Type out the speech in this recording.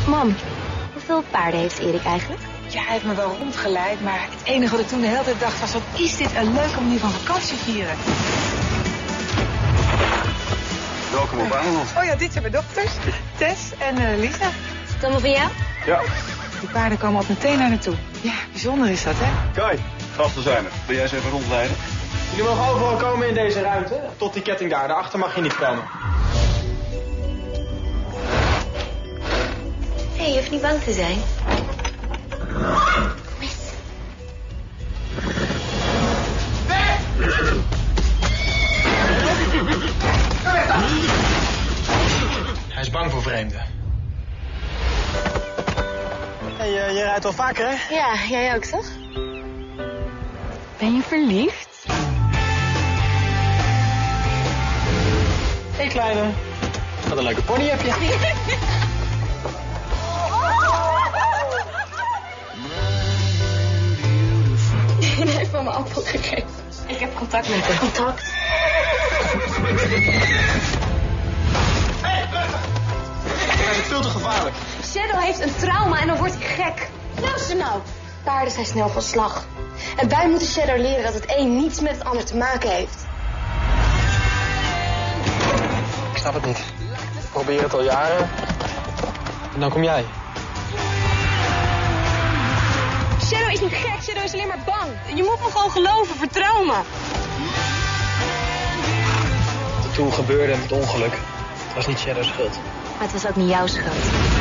Mam, hoeveel paarden heeft Erik eigenlijk? Ja, hij heeft me wel rondgeleid, maar het enige wat ik toen de hele tijd dacht was... wat is dit een leuke manier van vakantie vieren. Welkom op Ameland. Oh ja, dit zijn mijn dochters. Tess en Lisa. Is het allemaal van jou? Ja. Die paarden komen op meteen naar naartoe. Ja, bijzonder is dat, hè? Kai, gasten zijn er. Wil jij eens even rondleiden? Jullie mogen overal komen in deze ruimte. Tot die ketting daar. Daarachter mag je niet komen. Hé, je hoeft niet bang te zijn. Hij is bang voor vreemden. Hey, je rijdt wel vaker, hè? Ja, jij ook, toch? Ben je verliefd? Hé, kleine. Wat een leuke pony heb je. Hij heeft van mijn appel gegeven. Ik heb contact met hem. Contact? Hij is veel te gevaarlijk. Shadow heeft een trauma en dan wordt hij gek. Luister nou. Paarden zijn snel van slag. En wij moeten Shadow leren dat het een niets met het ander te maken heeft. Ik snap het niet. Ik probeer het al jaren. En dan kom jij. Shadow is niet gek, Shadow is alleen maar bang. Je moet me gewoon geloven, vertrouw me. Toen gebeurde het ongeluk. Het was niet Shadow's schuld. Maar het was ook niet jouw schuld.